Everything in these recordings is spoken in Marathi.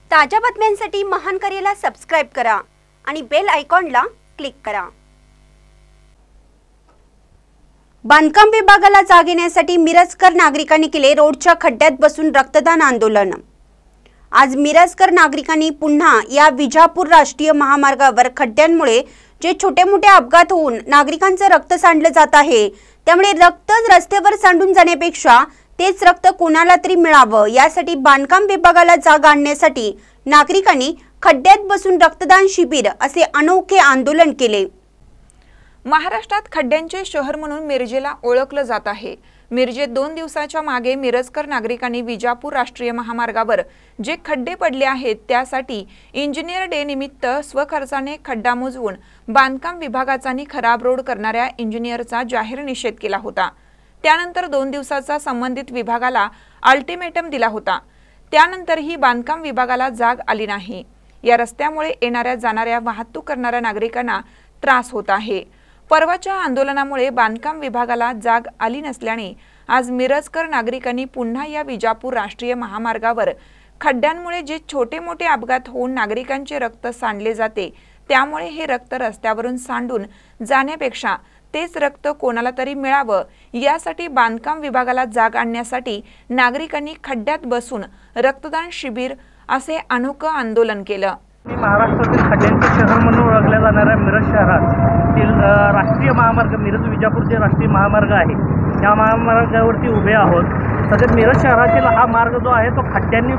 ताज्या बातम्यांसाठी महान करेला सबस्क्राइब करा आणि बेल आयकॉनला क्लिक करा। बांधकाम विभागाला जाग येण्यासाठी मिरजकर नागरिकांनी केले रोडच्या खड्ड्यात बसून रक्तदान आंदोलन। आज मिरजकर नागरिकांनी पुन्हा या विजापूर राष्ट्रीय महामार्गावर खड्ड्यांमुळे जे छोटे मोठे अपघात होऊन नागरिकांचं रक्त सांडलं जात आहे, त्यामुळे रक्त रस्त्यावर सांडून जाण्यापेक्षा तेच रक्त कोणाला तरी मिळावं यासाठी बांधकाम विभागाला जाग आणण्यासाठी नागरिकांनी खड्ड्यात बसून रक्तदान शिबिर असे अनोखे आंदोलन केले। महाराष्ट्रात खड्ड्यांचे शहर म्हणून मिरजेला ओळखलं जात आहे। मिरजेत 2 दिवसाच्या मागे मिरजकर नागरिकांनी विजापूर राष्ट्रीय महामार्गावर जे खड्डे पडले आहेत त्यासाठी इंजिनियर डे निमित्त स्वखर्चाने खड्डा मोजवून बांधकाम विभागाचा आणि खराब रोड करणाऱ्या इंजिनियरचा जाहीर निषेध केला होता। त्यानंतर 2 दिवसाचा संबंधित विभागाला अल्टिमेटम दिला होता। त्यानंतरही बांधकाम विभागाला जाग आली नाही। या रस्त्यामुळे येणाऱ्या जाणाऱ्या वाहतूक करणाऱ्या नागरिकांना त्रास होत आहे। परवाच्या आंदोलनामुळे बांधकाम विभागाला जाग आली नसल्याने आज मिरजकर नागरिकांनी पुन्हा या विजापूर राष्ट्रीय महामार्गावर खड्ड्यांमुळे जे छोटे मोठे अपघात होऊन नागरिकांचे रक्त सांडले जाते, त्यामुळे हे रक्त रस्त्यावरून सांडून जाण्यापेक्षा तेच रक्त कोणाला तरी मिळावं यासाठी बांधकाम विभागाला जाग आणण्यासाठी नागरिकांनी खड्ड्यात बसून रक्तदान शिबिर असे अनोखं आंदोलन केलं। महाराष्ट्रातील खड्ड्यांचे शहर म्हणून ओळखल्या जाणाऱ्या मिरज शहरातील राष्ट्रीय महामार्ग मिरज विजापूर जे राष्ट्रीय महामार्ग आहे, या महामार्गावरती उभे आहोत। सध्या मिरज शहरातील हा मार्ग जो आहे तो खड्ड्यांनी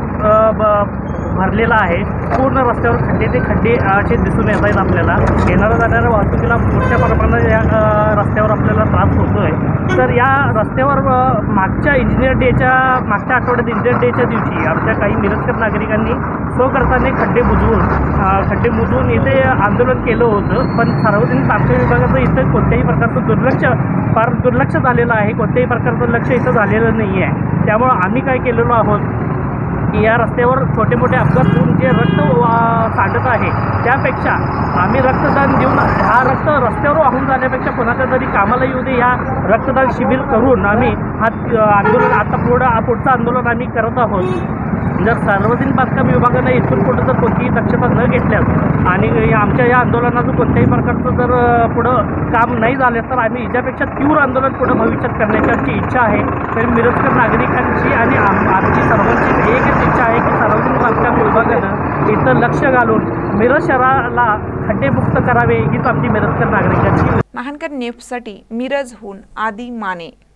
भरलेला आहे। पूर्ण रस्त्यावर खड्डे असे दिसून येत आहेत। आपल्याला येणाऱ्या जाणाऱ्या वाहतुकीला मोठ्या प्रमाणात या रस्त्यावर आपल्याला त्रास होतोय। तर या रस्त्यावर मागच्या आठवड्यात इंजिनियर डेच्या दिवशी आमच्या काही मिरजकर नागरिकांनी स्वखर्चाने खड्डे बुजवून इथे आंदोलन केलं होतं। पण सार्वजनिक बांधकाम विभागाचं इथं कोणत्याही प्रकारचं दुर्लक्ष झालेलं आहे। कोणत्याही प्रकारचं लक्ष इथं झालेलं नाही आहे। त्यामुळं आम्ही काय केलेलो आहोत की या रस्त्यावर छोटे मोठे अपघात होऊन जे रक्त सांडत आहे त्यापेक्षा आम्ही रक्तदान देऊन हा रक्त रस्त्यावर वाहून जाण्यापेक्षा कोणाच्या तरी कामाला येऊ दे, या रक्तदान शिबिर करून आम्ही हा आंदोलन पुढचं आंदोलन आम्ही करत आहोत। जर सार्वजनिक बांधकाम विभागानं इथून पुढे जर कोणतीही दक्षता न घेतल्यास आणि आमच्या या आंदोलनाचं कोणत्याही प्रकारचं जर पुढं काम नाही झालं तर आम्ही याच्यापेक्षा तीव्र आंदोलन पुढे भविष्यात करण्याची आमची इच्छा आहे। तर मिरजकर नागरिकांची आणि आमची सर्वांची एकच इच्छा आहे की सार्वजनिक बांधकाम विभागानं इथं लक्ष घालून मिरज शहराला खड्डेमुक्त करावे हीच आमची मिरजकर नागरिकांची। महानकर न्यूजसाठी मिरजहून आदी माने।